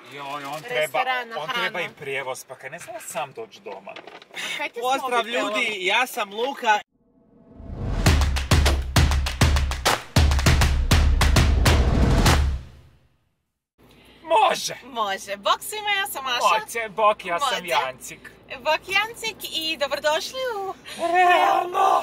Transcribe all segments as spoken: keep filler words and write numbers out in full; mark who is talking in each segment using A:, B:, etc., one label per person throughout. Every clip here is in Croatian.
A: Joj, on treba, on treba i prijevoz, pa kaj ne znam sam doći doma.
B: Pozdrav ljudi, ja sam Luka.
A: Može!
C: Može. Bok svima, ja sam Maša.
A: Moće, bok, ja sam
C: Može.
A: Jancik.
C: Bok Jancik i dobrodošli u...
A: Realno!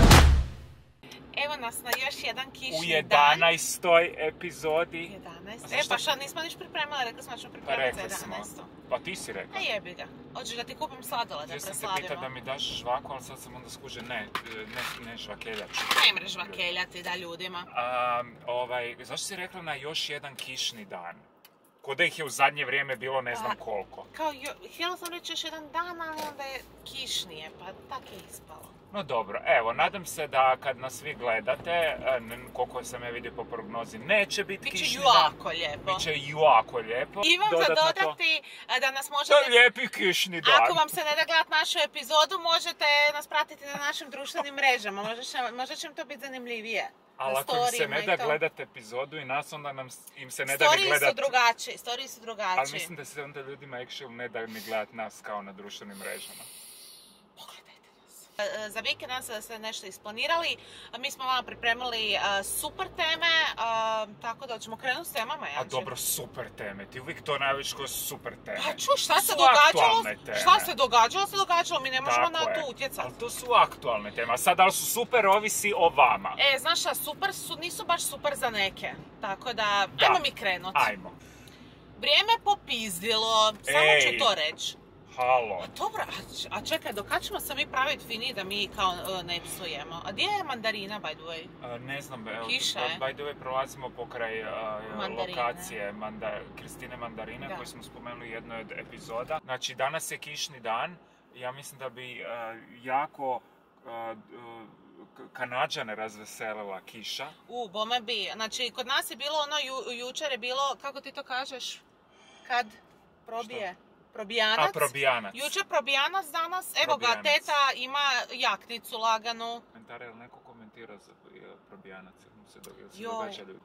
C: Evo nas na još jedan kišni dan.
A: U jedanaestoj epizodi.
C: jedanaest. E pa što nismo niš pripremali, rekli smo da ćemo
A: Pa
C: pripremati za
A: rekli smo.
C: jedanaesto.
A: Pa ti si rekao.
C: A jebi ga. Hoćeš da ti kupim sladoled da
A: Ja sam te
C: preslavimo?
A: pitao da mi daš žvaku, ali sad sam onda skužio, ne, ne, ne žvakeljaču.
C: Ne mreš žvakeljati da ljudima.
A: A, ovaj, zašto si rekla na još jedan kišni dan? Ko da ih je u zadnje vrijeme bilo ne znam
C: Pa,
A: koliko.
C: Kao, jo, htjela sam reći još jedan dan, ali onda je kišnije, pa tak je ispalo.
A: No dobro, evo, nadam se da kad nas vi gledate, koliko sam ja vidio po prognozi, neće biti
C: Biće
A: kišni
C: jako
A: dan.
C: lijepo.
A: Biće jako lijepo.
C: Imam za
A: Dodatno to-
C: dodati da nas
A: To
C: možete...
A: je lijepi kišni dan.
C: Ako vam se ne da gledat našu epizodu, možete nas pratiti na našim društvenim mrežama. Možda će, možda će vam to biti zanimljivije.
A: Ali
C: Na
A: ako im se
C: storijima
A: ne
C: i
A: da
C: to.
A: gledat epizodu i nas, onda nam, s- im se ne da ni
C: Storiji
A: gledat...
C: su drugačiji, storiji su drugačiji.
A: Ali mislim da se onda ljudima actually ne da ni gledat nas kao na društvenim mrežama.
C: Pogledajte nas. E, Za vikend nam se da ste nešto isplanirali. A Mi smo vam pripremili e, super teme, e, tako da ćemo krenuti s temama,
A: A
C: Janče.
A: dobro, super teme. Ti uvijek to najviš kao super teme.
C: Pa čuj, šta
A: To
C: se
A: su
C: događalo?
A: aktualne teme.
C: Šta se događalo, se događalo, mi ne možemo
A: Tako
C: na
A: je.
C: to utjecati.
A: Ali to su aktualne teme. A sad, da li su super, ovisi o vama.
C: E, znaš šta, super su, nisu baš super za neke. Tako da,
A: Da.
C: ajmo mi krenuti.
A: Ajmo.
C: Vrijeme je popizdilo, samo
A: Ej.
C: ću to reći.
A: Halo.
C: A dobro, a, č- a čekaj, do kad ćemo se mi praviti fini da mi kao e, ne psujemo? A gdje je mandarina, by the way?
A: A, ne znam, evo,
C: Kiša je.
A: by the way, prolazimo pokraj a,
C: Mandarine.
A: lokacije Manda, Kristine Mandarine,
C: Da.
A: koju smo spomenuli u jednoj od epizoda. Znači, danas je kišni dan. Ja mislim da bi a, jako a, a, K- Kanađane razveselila kiša.
C: U, bome bi. Znači, kod nas je bilo ono, ju, jučer je bilo, kako ti to kažeš? Kad probije? Probijanac.
A: A, probijanac.
C: Jučer probijanac, danas, evo ga,
A: Probijanac.
C: teta ima jaknicu laganu.
A: Komentare, jel neko komentira za e, probijanac? Jel mu se, do, jel se
C: Joj.
A: događa ljudi?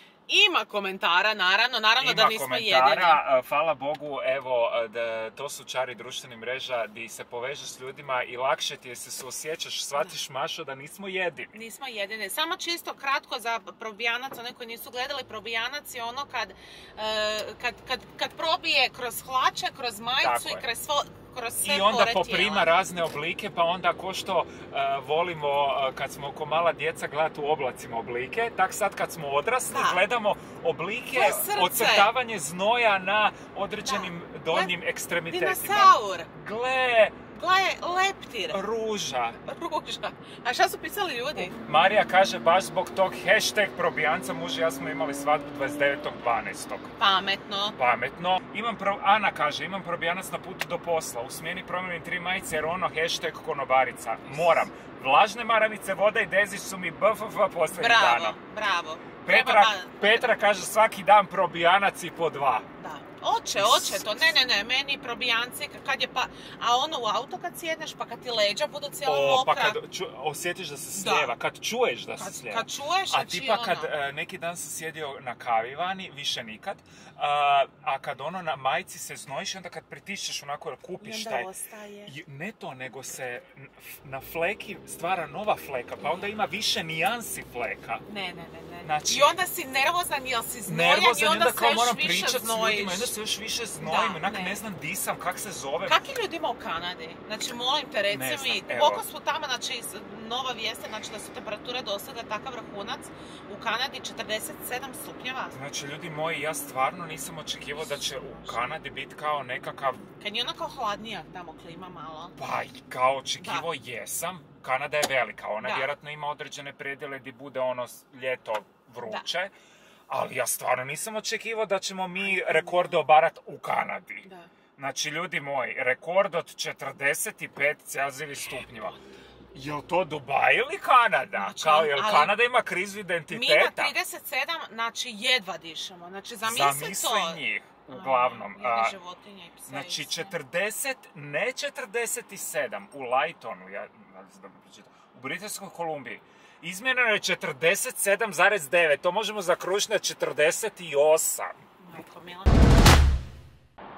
C: Ima komentara, naravno, naravno da
A: Ima
C: nismo jedini.
A: komentara, hvala Bogu, evo, da, to su čari društvenih mreža di se povežeš s ljudima i lakše ti je se suosjećaš, shvatiš Mašo da nismo jedini.
C: Nismo jedine. Samo čisto kratko za probijanac, one koji nisu gledali, probijanac je ono kad, e, kad, kad, kad probije kroz hlače, kroz majicu
A: Tako je.
C: i kroz, svo, kroz sve
A: I onda
C: pore
A: poprima
C: tijela.
A: razne oblike, pa onda ko što uh, volimo uh, kad smo ko mala djeca gledati u oblacima oblike, tak sad kad smo odrasli
C: Da.
A: gledamo oblike,
C: To je srce.
A: ocrtavanje znoja na određenim
C: Da.
A: donjim ekstremitetima.
C: Dinosaur.
A: Gle,
C: Gle, leptir.
A: ruža.
C: Ruža. A šta su pisali ljudi?
A: Marija kaže baš zbog tog hashtag probijanca muž i ja smo imali svadbu dvadeset devetog dvanaestog
C: Pametno.
A: Pametno. Imam pro... Ana kaže, imam probijanac na putu do posla. U smjeni promijenim tri majice jer ono hashtag konobarica. Moram. Vlažne maramice, voda i dezić su mi bff posljednjih
C: Bravo,
A: dana.
C: bravo.
A: Petra,
C: Treba ba-
A: Petra kaže svaki dan probijanac i po dva.
C: Da. Oće, oće to. Ne, ne, ne, meni probijanci, kad je pa... A ono u auto kad sjedneš, pa kad ti leđa budu cijela
A: O,
C: mokra.
A: pa kad ču, osjetiš da se slijeva, kad čuješ da se
C: Kad,
A: slijeva.
C: kad čuješ,
A: A
C: znači
A: tipa kad
C: ono...
A: e, neki dan sam sjedio na kavi vani, više nikad, a, a kad ono na majici se znojiš, onda kad pritišćeš onako jel
C: I
A: kupiš
C: onda
A: taj...
C: ostaje.
A: I ne to, nego se n- f- na fleki stvara nova fleka, pa onda ima više nijansi fleka.
C: Ne, ne, ne, ne.
A: Znači-
C: I onda si nervozan, jel si znojan
A: Nervozan,
C: i onda
A: onda
C: se
A: kao
C: još
A: moram
C: više
A: pričat s
C: znojiš.
A: ljudima, onda se još više znojim,
C: Da,
A: onak
C: ne.
A: ne znam disam, kak se zove.
C: Kak je ljudima u Kanadi? Znači, molim te, reci
A: Ne znam,
C: mi,
A: evo.
C: koliko su tamo, znači, s- nova vijest, je, znači da su temperature dosegle takav vrhunac u Kanadi četrdeset sedam stupnjeva.
A: Znači, ljudi moji, ja stvarno nisam očekivao da će u Kanadi biti kao nekakav,
C: Kad je ona kao hladnija tamo klima malo.
A: pa i kao očekivao jesam. Kanada je velika, ona
C: Da.
A: vjerojatno ima određene predjele gdje bude ono s- ljeto vruće. Ali ja stvarno nisam očekivao da ćemo mi rekorde obarat u Kanadi.
C: Da.
A: Znači, ljudi moji, rekord od četrdeset pet Celzijevih stupnjeva. Jel to Dubaj ili Kanada?
C: Znači,
A: Kao, jel
C: ali-
A: Kanada ima krizu
C: Mi
A: identiteta?
C: na trideset sedam, znači jedva dišemo. Znači, zamisli,
A: Zamisli
C: to.
A: njih, uglavnom.
C: Jedne
A: a,
C: životinje i pse i
A: Znači,
C: sve.
A: četrdeset, ne četrdeset sedam, u Laytonu, ja ne znam da bi pročitao, u Britanskoj Kolumbiji, izmjereno je četrdeset sedam zarez devet, to možemo zakružiti na četrdeset osam.
C: Majko mila.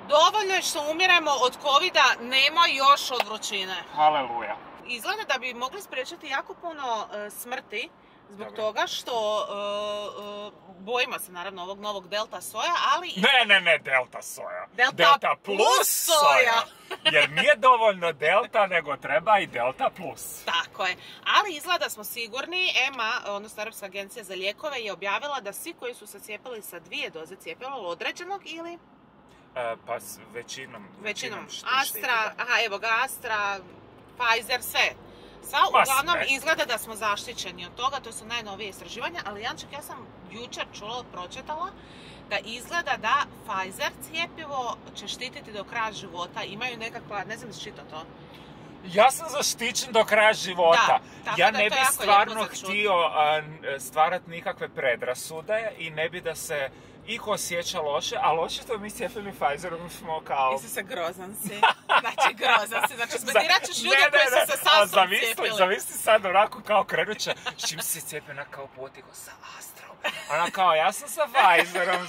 C: Dovoljno je što umiremo od covida, nema još od vrućine.
A: Haleluja.
C: Izgleda da bi mogli spriječiti jako puno uh, smrti zbog
A: Dobro.
C: toga što uh, uh, bojimo se naravno ovog novog delta soja, ali...
A: Ne, ne, ne, delta soja.
C: Delta,
A: delta
C: plus
A: plus soja.
C: soja.
A: Jer nije dovoljno delta, nego treba i delta plus.
C: Tako je. Ali izgleda da smo sigurni. E M A, odnosno Europska agencija za lijekove, je objavila da svi koji su se cijepili sa dvije doze cjepiva određenog ili...
A: E, pa s većinom...
C: Većinom.
A: šti-
C: Astra,
A: štiti, da.
C: aha evo ga, Astra, Pfizer, sve. Sa,
A: Ma
C: uglavnom
A: sve.
C: izgleda da smo zaštićeni od toga, to su najnovije istraživanja, ali Janček, ja sam jučer čula, pročitala, da izgleda da Pfizer cijepivo će štititi do kraja života, imaju nekakva, ne znam, čita to.
A: Ja sam zaštićen do kraja života.
C: Da, tako
A: ja
C: da
A: ne
C: je to
A: bi
C: jako
A: stvarno
C: lijepo za čuti.
A: htio a, n- stvarat nikakve predrasude i ne bi da se ih osjeća loše, ali očito mi cijepili Pfizerom smo kao...
C: Isuse, grozan si. Znači, grozan si. Znači, smetirat ćeš
A: Ne,
C: ljude
A: ne,
C: koji
A: ne,
C: su se
A: a
C: sasvom
A: zamisli,
C: cijepili.
A: Zamisli sad onako kao krenuće, s čim si se cijepio, ona kao potigo sa Astrom. Ona kao, ja sam sa Pfizerom.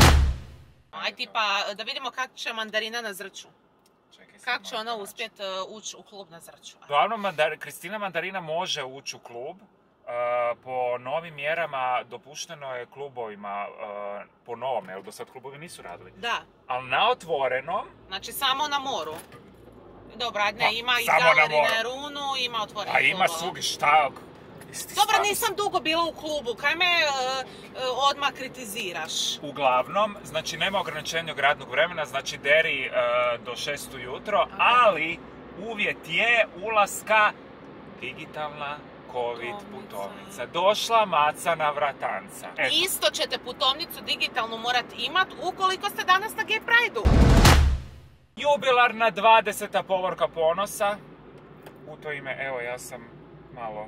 C: Aj tipa, da vidimo kako će mandarina na zrču.
A: Čekaj, sad
C: Kako će
A: malo
C: ona
A: naći.
C: uspjet uh, ući u klub na zrču.
A: Uglavnom, Mandar- Kristina Mandarina može ući u klub. Uh, po novim mjerama dopušteno je klubovima, uh, po novome, jer do sad klubovi nisu radili,
C: Da,
A: ali na otvorenom,
C: znači samo na moru. Dobro, ajde,
A: Pa,
C: ne, ima i
A: samo na
C: galerije
A: moru.
C: na Runu, ima otvoreni
A: a ima
C: klubova.
A: svugdje šta... isti
C: Dobro,
A: stav.
C: nisam dugo bila u klubu, kaj me uh, uh, odmah kritiziraš?
A: Uglavnom, znači nema ograničenja radnog vremena, znači deri uh, do šest ujutro, ali uvjet je ulaska digitalna covid
C: Putovnica.
A: putovnica. Došla maca na vratanca. Eto.
C: Isto ćete putovnicu digitalnu morat imat ukoliko ste danas na Gay Prideu.
A: Jubilarna dvadeseta povorka ponosa. U to ime, evo ja sam malo...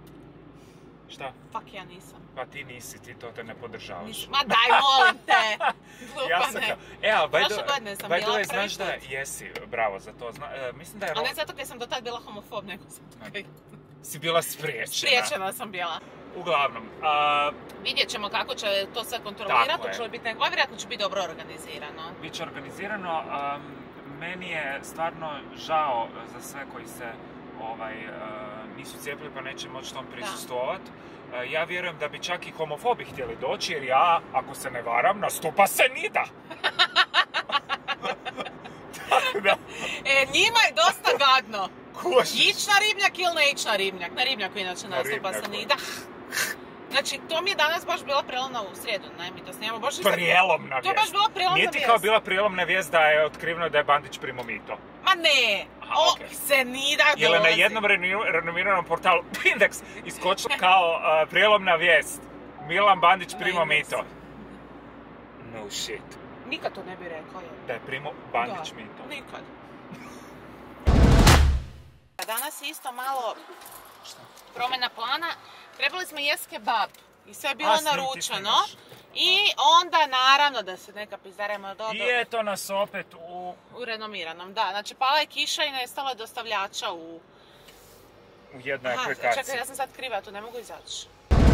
A: Šta?
C: Fuck, ja nisam.
A: Pa ti nisi, ti to te ne podržavaš.
C: Nisam. Ma daj, molim te!
A: Ja sam
C: Glupane.
A: kao... E, ali by
C: Prošle
A: the,
C: godine sam
A: by the
C: bila
A: way,
C: prvi
A: znaš da
C: put.
A: jesi, bravo za to. Zna, e, mislim da je...
C: A
A: ro-
C: ne zato jer sam do tad bila homofob, nego sam tukaj.
A: si bila spriječena.
C: Spriječena sam bila.
A: Uglavnom, a,
C: Vidjet ćemo kako će to sve kontrolirati,
A: Tako je.
C: hoće li biti nekako, vjerojatno će biti dobro organizirano.
A: bit će organizirano. A, meni je stvarno žao za sve koji se ovaj, a, nisu cijepili pa neće moći tom prisustvovati. A, Ja vjerujem da bi čak i homofobi htjeli doći jer ja, ako se ne varam, nastupa se nida. Tako da,
C: E, njima je dosta gadno.
A: kužiš.
C: Ić na ribnjak ili ne ić na ribnjak? Na ribnjaku inače
A: Na
C: nastupa se
A: ribnjaku.
C: nida. Znači, to mi je danas baš bila prelomna u srijedu, ne, mi to snijemo. Baš nisam-
A: Prijelomna
C: To je baš
A: vijest.
C: bila prijelomna
A: Nije ti
C: vijest.
A: kao bila prijelomna vijest da je otkriveno da je Bandić primao mito?
C: Ma ne,
A: Aha,
C: o,
A: okej.
C: se nida
A: Je li na
C: dolazi.
A: jednom renu- renomiranom portalu Index iskočilo kao uh, prijelomna vijest? Milan Bandić
C: Na
A: primao
C: Indexu.
A: mito. No shit.
C: Nikad to ne bi rekao, je.
A: Da je primao Bandić
C: Da,
A: mito.
C: nikad. Danas je isto malo promjena plana. Trebali smo jest kebab i sve je bilo
A: A, snim ti
C: naručeno.
A: snimaš.
C: I onda naravno da se neka pizdarema dobro
A: I eto nas opet u,
C: u renomiranom. Da, znači pala je kiša i nestalo je dostavljača u...
A: u jednoj
C: Aha,
A: aplikaciji.
C: čekaj, ja sam sad kriva, tu ne mogu izaći.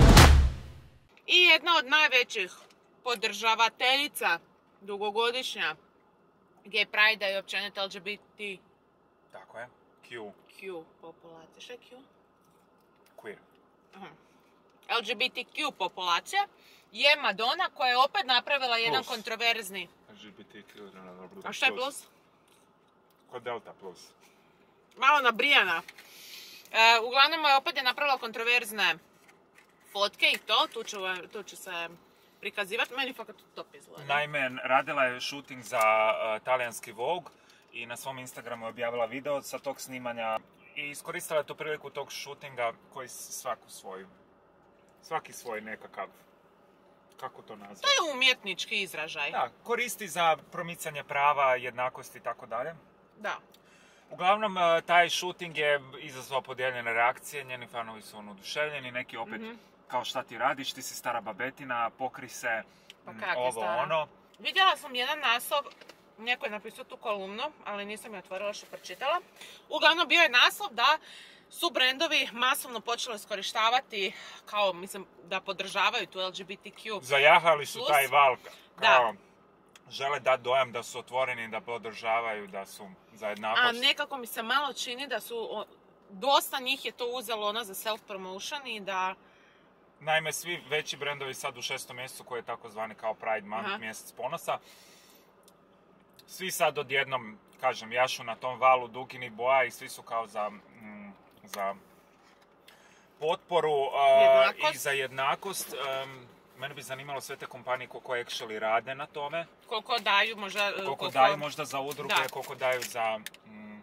C: I jedna od najvećih podržavateljica, dugogodišnja, Gay Pride i općenito L G B T
A: Tako je. Q.
C: Q populacija. Šta je Q?
A: Queer.
C: Aha. L G B T Q populacija je Madonna koja je opet napravila jedan
A: Plus.
C: kontroverzni...
A: L G B T Q.
C: A šta je plus?
A: Kod Delta plus.
C: Malo nabrijana. E, uglavnom je opet je napravila kontroverzne fotke i to, tu ću, tu ću se prikazivati. Meni fakat top izgleda.
A: Naime, radila je shooting za uh, talijanski Vogue i na svom Instagramu je objavila video sa tog snimanja i iskoristila je tu priliku tog shootinga koji s- svaku svoju, svaki svoj nekakav, kako to nazvati?
C: To je umjetnički izražaj.
A: Da, koristi za promicanje prava, jednakosti i tako dalje.
C: Da.
A: Uglavnom, uh, taj shooting je izazvao podijeljene reakcije, njeni fanovi su ono oduševljeni, neki opet,
C: Mhm.
A: kao šta ti radiš, ti si stara babetina, pokri se,
C: Pa
A: mm,
C: kak je
A: ovo
C: stara?
A: ono.
C: Vidjela sam jedan naslov, neko je napisao tu kolumnu, ali nisam je otvorila što pročitala. Uglavnom bio je naslov da su brendovi masovno počeli iskorištavati kao, mislim, da podržavaju tu L G B T Q.
A: Zajahali su
C: Plus.
A: taj val
C: Da.
A: kao žele dati dojam da su otvoreni, da podržavaju, da su za jednakost.
C: A nekako mi se malo čini da su, dosta njih je to uzelo ono za self-promotion i da...
A: Naime, svi veći brendovi sad u šestom mjesecu, koji je takozvani kao Pride Month, Aha. mjesec ponosa, svi sad odjednom, kažem, jašu na tom valu duginih boja i svi su kao za, mm, za potporu uh, i za jednakost. Um, Mene bi zanimalo sve te kompanije koje actually rade na tome.
C: Koliko daju možda...
A: Koliko, koliko... daju možda za udruge, da. koliko daju za... Mm,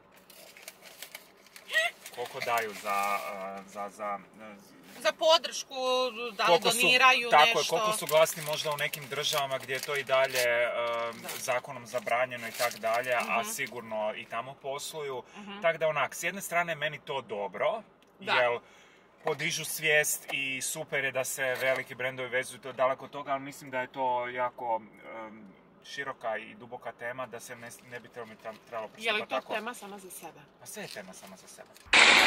A: koliko daju za... Uh, za, za
C: za podršku, da li doniraju
A: su, tako
C: nešto.
A: Tako je, koliko su glasni možda u nekim državama gdje je to i dalje um, zakonom zabranjeno i tak dalje, uh-huh. a sigurno i tamo posluju. Uh-huh. Tako da onak, s jedne strane meni to dobro, da. jer podižu svijest i super je da se veliki brendovi vezuju to daleko od toga, ali mislim da je to jako um, široka i duboka tema, da se ne, ne bi trebalo pristupati tako.
C: Je li to tako. tema sama za sebe?
A: A sve je tema sama za sebe.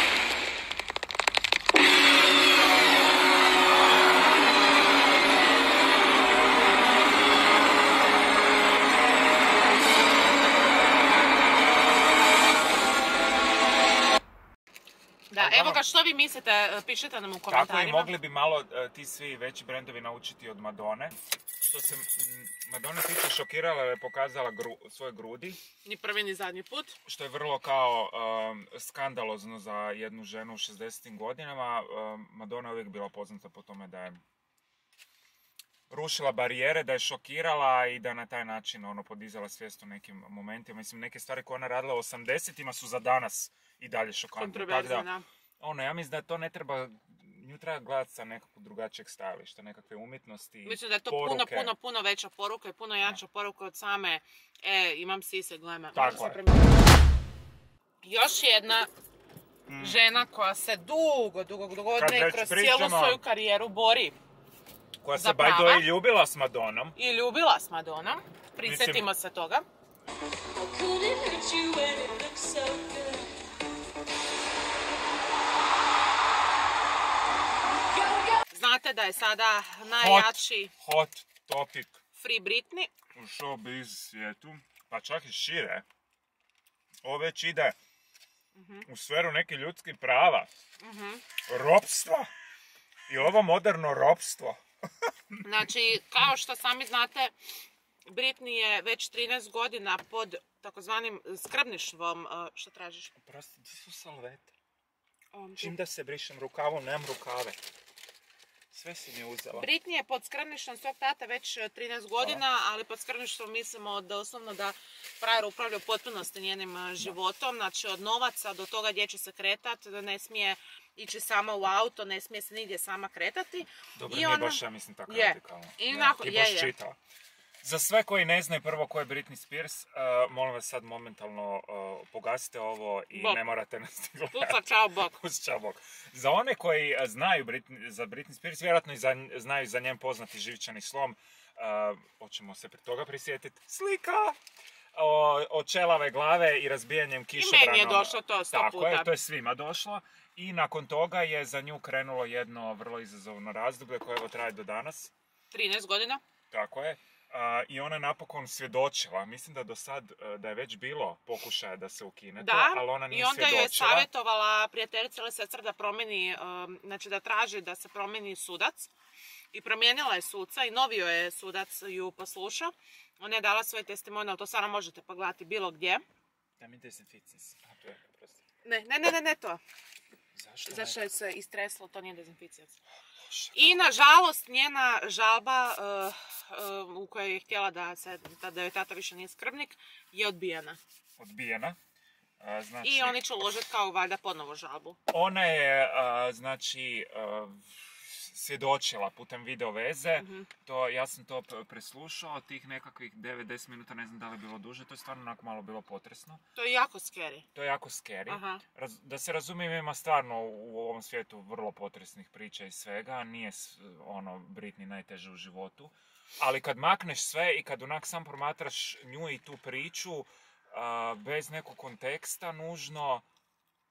C: Da, evo ga, što vi mislite, pišite nam u komentarima.
A: Tako i mogli bi malo ti svi veći brendovi naučiti od Madone. Što se Madone tiče, šokirala je pokazala gru, svoje grudi.
C: Ni prvi ni zadnji put.
A: Što je vrlo kao um, skandalozno za jednu ženu u šezdesetim godinama. Um, Madonna je uvijek bila poznata po tome da je rušila barijere, da je šokirala i da na taj način ono, podizala svijest u nekim momentima. Mislim, neke stvari koje ona radila u osamdesetima su za danas i dalje šokantne.
C: Kontroverzna.
A: Ono, ja mislim da to ne treba, nju treba gledati sa nekakvog drugačijeg stajališta, nekakve umjetnosti,
C: mislim da je to
A: poruke.
C: puno, puno, puno veća poruka i puno jača poruka od same, e, imam sise, gledaj.
A: Tako je.
C: Još jedna mm. žena koja se dugo, dugo, dugo godine kroz pričamo, cijelu svoju karijeru bori.
A: Koja se by the way ljubila s Madonom.
C: I ljubila s Madonom. Prisjetimo se toga. Znate da je sada najjači
A: hot, hot topic
C: Free Britney
A: u showbiz svijetu, pa čak i šire. Ovo već ide uh-huh. u sferu nekih ljudskih prava, uh-huh. ropstva i ovo moderno ropstvo.
C: Znači, kao što sami znate, Britney je već trinaest godina pod takozvanim skrbništvom. Što tražiš?
A: Prosti, gdje su salvete?
C: Um,
A: Čim da se brišem rukavom, nemam rukave. Sve si mi uzela.
C: Britney je pod skrbništvom svog tata već trinaest godina, ali pod skrbništvom mislimo doslovno da frajer upravlja u potpunosti njenim životom. Znači, od novaca do toga gdje će se kretati, da ne smije ići sama u auto, ne smije se nigdje sama kretati.
A: Dobro, I nije ona... baš, ja mislim, tako je. radikalno.
C: I nakon,
A: Ti
C: je,
A: baš
C: je.
A: čitala. Za sve koji ne znaju prvo ko je Britney Spears, uh, molim vas sad momentalno uh, pogasite ovo i bok. Ne morate nas gledati.
C: Puca, čao, bok.
A: Puca, čao, bok. Za one koji znaju Britney, za Britney Spears, vjerojatno i za, znaju za njen poznati živčani slom, uh, hoćemo se pri toga prisjetiti. Slika! O, od čelave glave i razbijanjem kišobranom.
C: I meni je došlo to sto
A: Tako
C: puta.
A: je, to je svima došlo. I nakon toga je za nju krenulo jedno vrlo izazovno razdoblje koje evo traje do danas.
C: trinaest godina.
A: Tako je. Uh, I ona napokon svjedočila. Mislim da do sad uh, da je već bilo pokušaja da se ukine
C: da,
A: to, ali ona nije svjedočila.
C: I onda je savjetovala prijateljica ili sestra da promijeni, um, znači da traži da se promijeni sudac. I promijenila je suca i novio je sudac ju poslušao. Ona je dala svoj testimonial, to stvarno možete pogledati bilo gdje.
A: Da mi dezinficins. A, to je, prosti.
C: Ne, ne, ne, ne, ne to.
A: Zašto?
C: Zašto je se istreslo, to nije dezinficins. I nažalost njena žalba uh, uh, u kojoj je htjela da, se, da joj tata više nije skrbnik je odbijena.
A: Odbijena. Uh, znači,
C: I oni će uložiti kao valjda ponovo žalbu.
A: Ona je uh, znači uh, svjedočila putem video veze. Mm-hmm. To, ja sam to preslušao, tih nekakvih devet do deset minuta, ne znam da li je bilo duže, to je stvarno onako malo bilo potresno.
C: To je jako scary.
A: To je jako scary. Raz, da se razumijem, ima stvarno u ovom svijetu vrlo potresnih priča i svega, nije ono Britney najteže u životu. Ali kad makneš sve i kad onak sam promatraš nju i tu priču, uh, bez nekog konteksta nužno,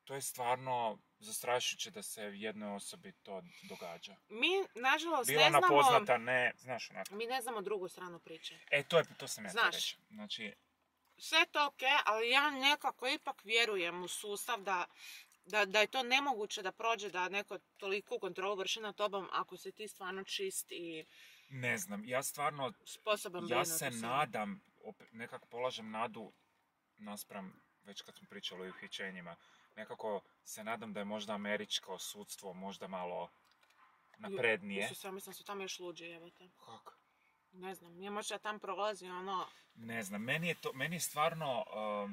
A: to je stvarno zastrašujuće da se jednoj osobi to događa.
C: Mi, nažalost,
A: Bila
C: ne znamo...
A: ona poznata, ne, znaš onako.
C: Mi ne znamo drugu stranu priče.
A: E, to, je, to sam ja
C: Znaš,
A: reći. Znači,
C: sve to ok, ali ja nekako ipak vjerujem u sustav da, da, da je to nemoguće da prođe, da neko toliko kontrolu vrši nad tobom ako si ti stvarno čist i
A: ne znam, ja stvarno,
C: sposoban
A: ja
C: brinuti
A: se
C: o sebi.
A: nadam, opet, nekako polažem nadu naspram, već kad smo pričali o uhićenjima, nekako se nadam da je možda američko sudstvo možda malo naprednije.
C: Isus, ja mislim da su tamo još luđe, jebate.
A: Kako?
C: Ne znam, nije možda tam prolazi ono...
A: Ne znam, meni je, to, meni je stvarno um,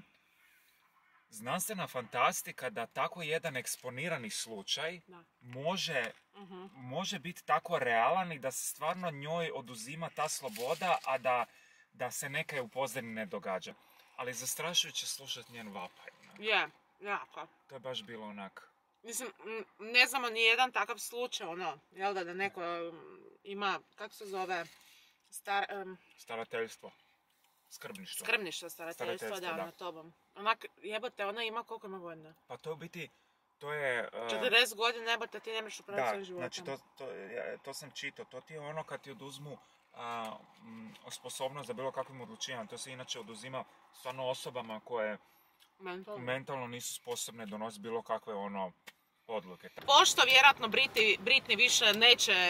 A: znanstvena fantastika da tako jedan eksponirani slučaj
C: Da.
A: može,
C: Uh-huh.
A: može biti tako realan i da se stvarno njoj oduzima ta sloboda, a da, da se nekaj u pozadini ne događa. Ali zastrašujuće slušati njen vapaj. onak.
C: Je, jako.
A: To je baš bilo onak...
C: Mislim, m, ne znamo ni jedan takav slučaj, ono, jel da, da neko um, ima, kako se zove, star, um,
A: Starateljstvo. Skrbništvo.
C: skrbništvo, starateljstvo,
A: Starateljstvo,
C: da,
A: da.
C: na tobom. Onak, jebote, ona ima koliko ima godina?
A: Pa to je u biti, to je... uh,
C: četrdeset godina, jebote, ti nemaš upraviti
A: Da,
C: svojim životom.
A: znači to, to, ja, to sam čitao. To ti je ono kad ti oduzmu a, m, sposobnost za bilo kakvim odlučivanjem. To se inače oduzima stvarno osobama koje
C: Mentalno.
A: mentalno nisu sposobne donositi bilo kakve ono odluke.
C: Pošto vjerojatno Briti, Britney više neće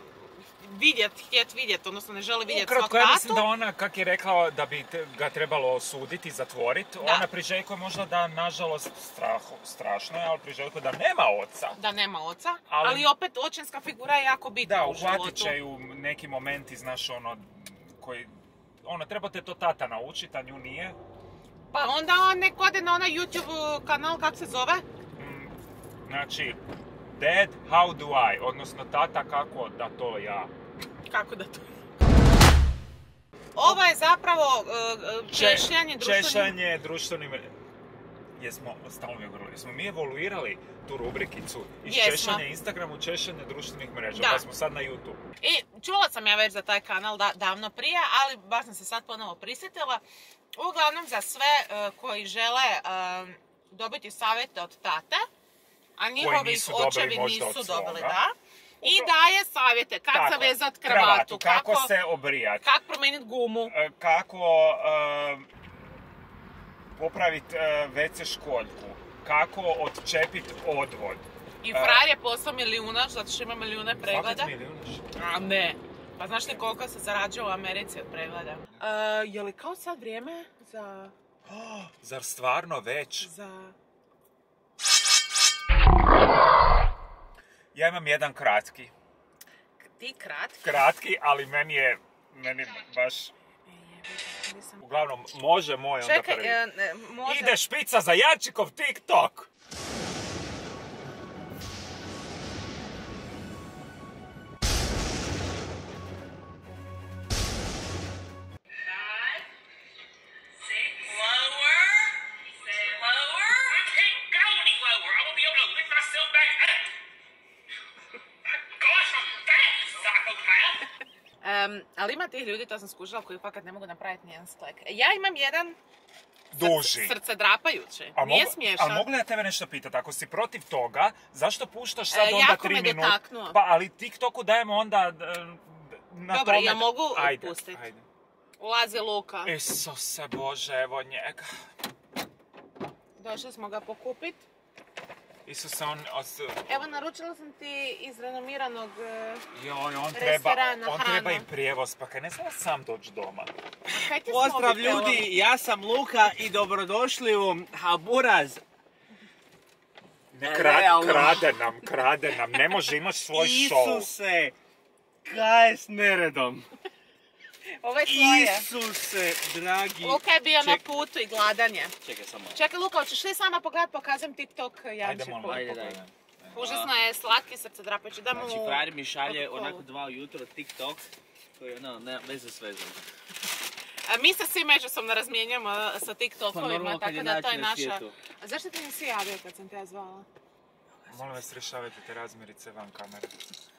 C: vidjet, htjet vidjet, odnosno ne želi vidjet svog
A: Ukratko, ja mislim
C: tatu.
A: da ona, kak je rekla da bi te- ga trebalo osuditi, zatvoriti,
C: Da.
A: ona priželjkuje možda da, nažalost, straho, strašno je, ali priželjkuje da nema oca.
C: Da nema oca,
A: Ali-
C: ali, opet očinska figura je jako bitna
A: Da,
C: u
A: uhvatit
C: životu.
A: će ju neki momenti, znaš, ono, koji, ono, treba te to tata naučiti, a nju nije.
C: Pa onda on nek ode na onaj YouTube kanal, kak se zove?
A: Mm, Znači, Dad, how do I? Odnosno, tata, kako da to ja?
C: Kako da to... Ovo je zapravo uh, češljanje društvenih...
A: Češljanje društvenim... Jesmo, stalno mi je grlo, jesmo mi evoluirali tu rubrikicu iz
C: Jesmo.
A: češljanja Instagramu u češljanje društvenih mreža,
C: Da.
A: pa smo sad na YouTube.
C: I čula sam ja već za taj kanal da, davno prije, ali baš sam se sad ponovo prisjetila. Uglavnom za sve uh, koji žele uh, dobiti savjete od tate, a njihovi
A: nisu dobili
C: očevi
A: možda
C: nisu
A: od
C: dobili,
A: svoga.
C: da. I daje savjete kako
A: Tako,
C: zavezat kravatu,
A: kako,
C: kako,
A: se obrijati,
C: kako promijeniti gumu.
A: e, kako e, popraviti e, ve ce školjku, kako odčepit odvod.
C: I frajer je postao milijunaš zato što ima milijune pregleda.
A: Fakat milijunaš.
C: A ne. Pa znaš li koliko se zarađuje u Americi od pregleda? Uh, je li kao sad vrijeme za...
A: Oh, zar stvarno već?
C: za...
A: Ja imam jedan kratki.
C: Ti kratki?
A: Kratki, ali meni je, meni baš...
C: E, jebite, nisam...
A: Uglavnom, može moj onda
C: Čekaj,
A: prvi.
C: e, ne, može...
A: Ide špica za Jančikov TikTok!
C: Um, ali ima tih ljudi, to sam skužila, koji fakat ne mogu napraviti nijedan sklek. Ja imam jedan
A: Duži.
C: srce drapajući.
A: A
C: Nije
A: mogu-
C: smiješan.
A: A mogu li ja tebe nešto pitati? Ako si protiv toga, zašto puštaš sad
C: E,
A: onda
C: jako
A: tri
C: me
A: minuta?
C: dotaknuo.
A: Pa, ali TikToku dajemo onda e, na
C: Dobro,
A: tome...
C: ja mogu
A: Ajde,
C: pustit.
A: ajde.
C: Ulazi Luka.
A: Isuse Bože, evo njega.
C: Došli smo ga pokupit.
A: Isuse, on... Os,
C: Evo, naručila sam ti iz renomiranog... e,
A: joj, on treba,
C: Restorana,
A: on
C: hrana.
A: treba i prijevoz, pa kaj ne znam sam doći doma.
C: Kaj ti s
B: Pozdrav
C: mobitelom?
B: ljudi, ja sam Luka i dobrodošli u Haburaz.
A: Ne, kra,
B: Realno.
A: krade nam, krade nam, ne može imati svoj show.
B: Isuse, kaj je s neredom?
C: Ovo je tvoje.
B: Isuse, dragi.
C: Luka je bio na
B: Ček-
C: putu i gladan je.
B: Čekaj samo.
C: Čekaj, Luka, hoćeš li sama pogledat, pokazam TikTok
A: Ajde,
C: Jančiku?
A: molim,
B: Ajde,
A: pogledaj.
B: daj.
C: Užasno je slatki srce drapajući. Da mu...
B: Znači, frajer mi šalje
C: Coca-Cola.
B: onako dva ujutro TikTok koji ono, nema veze s vezom.
C: A mi se svi međusobno razmijenjamo sa
B: Pa
C: TikTokovima,
B: normalno kad
C: tako
B: je
C: da to je
B: način na
C: naša...
B: svijetu.
C: A zašto ti nisi javio kad sam te ja zvala?
A: Molim vas, rješavajte te razmirice van kamere.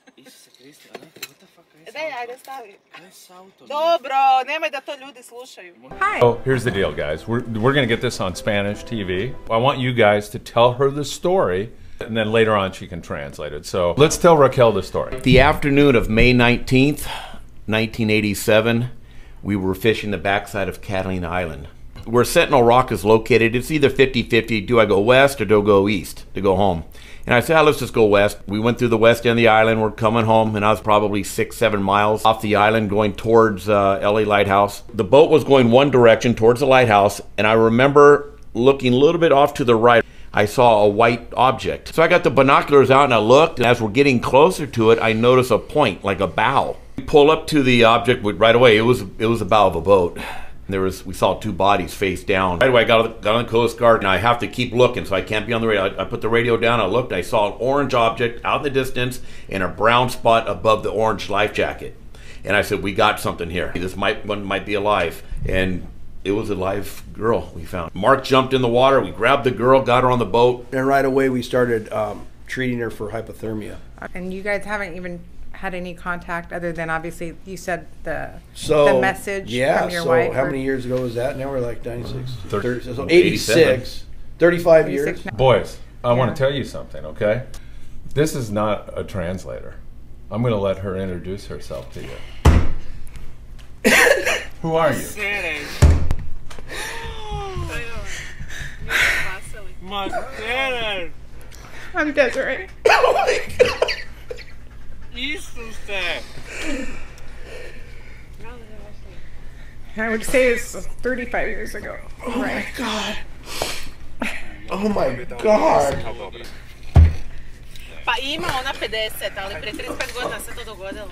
B: Isuse Kriste, a ne, what the fuck, kaj je
C: Daj, ajde stavi.
B: Kaj je s autom?
C: Dobro, nemoj da to ljudi slušaju.
D: So here's the deal, guys. We're, we're going to get this on Spanish T V. I want you guys to tell her the story, and then later on she can translate it. So let's tell Raquel the story.
E: The afternoon of May nineteenth, nineteen eighty-seven, we were fishing the backside of Catalina Island. Where Sentinel Rock is located, it's either fifty fifty, do I go west or do I go east to go home? And I said, oh, let's just go west. We went through the west end of the island, we're coming home, and I was probably six, seven miles off the island going towards uh, L A Lighthouse. The boat was going one direction towards the lighthouse, and I remember looking a little bit off to the right. I saw a white object. So I got the binoculars out and I looked, and as we're getting closer to it, I noticed a point, like a bow. We pull up to the object right away. It was, it was the bow of a boat. There was, we saw two bodies face down. Right away, I got, got on the Coast Guard, and I have to keep looking, so I can't be on the radio. I, I put the radio down, I looked, I saw an orange object out in the distance and a brown spot above the orange life jacket. And I said, we got something here. This might, one might be alive. And it was a live girl we found. Mark jumped in the water, we grabbed the girl, got her on the boat.
F: And right away we started um, treating her for hypothermia.
G: And you guys haven't even had any contact other than obviously you said the
F: So
G: the message
F: yeah,
G: from your
F: so
G: wife.
F: how
G: or-
F: many years ago was that? Now we're like ninety-six,
D: Thirty-
F: thirty, so
E: eighty-seven.
F: eighty-six, thirty-five years.
G: thirty-six now.
D: Boys, I want
G: Yeah.
D: to tell you something, okay? This is not a translator. I'm going to let her introduce herself to you. Who are you?
B: Mater!
G: I'm Desiree.
B: Isuse!
G: I would say it's thirty-five years ago.
F: Oh my god. Oh my god.
C: Pa ima ona pedeset, ali pre trideset pet godina se to dogodilo.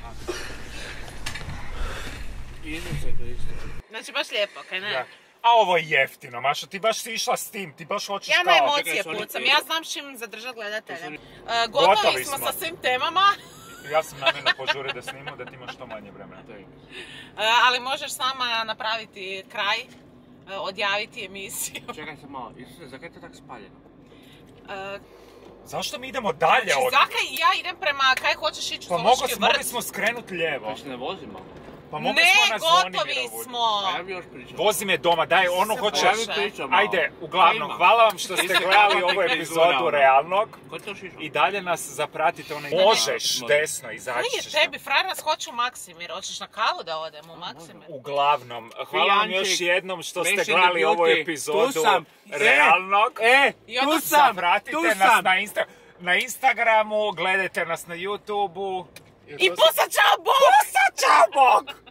B: Isuse Kriste.
C: Znači baš lijepo, kaj ne?
A: Da. A ovo je jeftino, Mašo, ti baš si išla s tim, ti baš hoćeš
C: Ja na
A: kao...
C: emocije
B: Čekaj,
C: pucam,
B: sorry.
C: ja znam s čim zadržat gledatelja. E, gotovi
A: Gotovi
C: smo
A: smo.
C: sa svim temama,
A: Ja sam namjerno požurio da snimam, da ti imaš što manje vremena.
C: e, ali možeš sama napraviti kraj, e, odjaviti emisiju.
B: Čekaj se malo, Isuse, zakaj je to tako spaljeno?
C: E,
A: Zašto mi idemo dalje
C: Znači,
A: od...
C: zakaj ja idem prema kaj hoćeš ići u
A: Pa mogo,
C: zoološki
A: mogli
C: vrt?
A: smo skrenut lijevo.
B: Pa se ne vozimo.
A: Pa mogli
C: Ne,
A: smo na
C: gotovi
A: Zvonimirovu.
C: smo.
B: A ja bi još pričao.
A: Vozi me doma, daj, ono
C: Se
A: hoće...
B: Ja
C: Bože.
B: bi pričao malo.
A: Ajde, uglavnom,
B: Ajmo.
A: hvala vam što ste
B: Isuse,
A: gledali
B: kako
A: ovu
B: tek ne
A: epizodu
B: izgledamo?
A: realnog.
B: Ko to šišao?
A: I dalje nas zapratite onaj...
B: Ne, ne.
A: Možeš
B: Može.
A: desno,
C: Kaj
A: izaći
C: je
A: ćeš
C: tebi, frajer nas hoće u Maksimir, hoćeš na kavu da odemo u Maksimir?
A: Uglavnom, hvala vam
B: Fijanček,
A: još jednom što ste
B: Mešin
A: gledali
B: Beauty,
A: ovu
B: tu
A: epizodu
B: sam.
A: realnog.
B: E,
C: I onda
B: tu sam,
A: Zapratite
B: tu
A: nas
B: sam.
A: na, Insta na Instagramu, gledajte nas na YouTubeu.
C: I pusat ćao Bog!
A: Pusa, čao Bog!